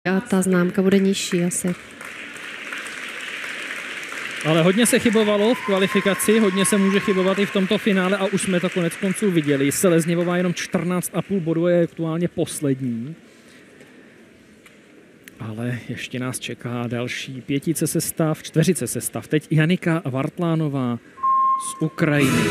a ta známka bude nižší asi. Ale hodně se chybovalo v kvalifikaci, hodně se může chybovat i v tomto finále a už jsme to konec konců viděli. Selezněvová jenom 14,5 bodu, je aktuálně poslední. Ale ještě nás čeká další 5 sestav, 4 sestav. Teď Janika Vartlánová z Ukrajiny.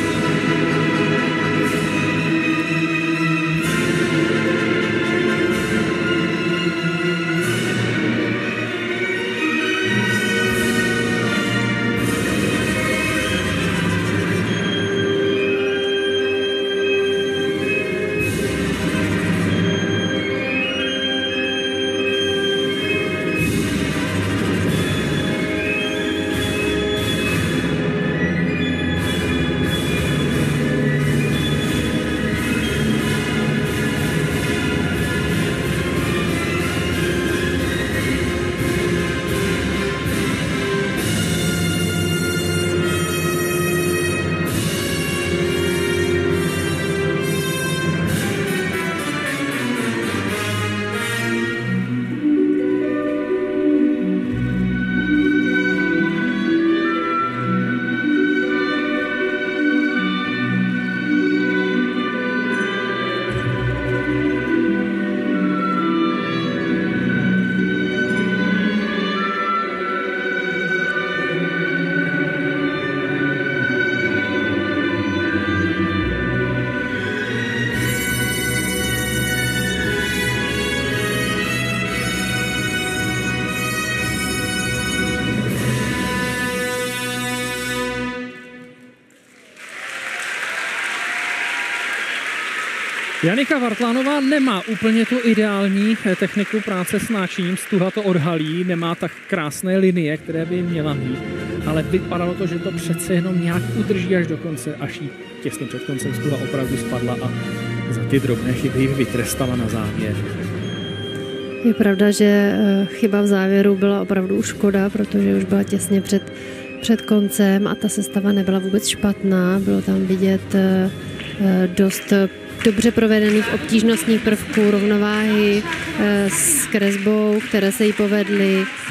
Janika Vartlánová nemá úplně tu ideální techniku práce s náčiním, stuha to odhalí, nemá tak krásné linie, které by měla mít, ale vypadalo to, že to přece jenom nějak udrží až do konce, až jí těsně před koncem stuha opravdu spadla a za ty drobné chyby ji vytrestala na závěr. Je pravda, že chyba v závěru byla opravdu škoda, protože už byla těsně před koncem a ta sestava nebyla vůbec špatná, bylo tam vidět dost dobře provedených obtížnostních prvků, rovnováhy s kresbou, které se jí povedly.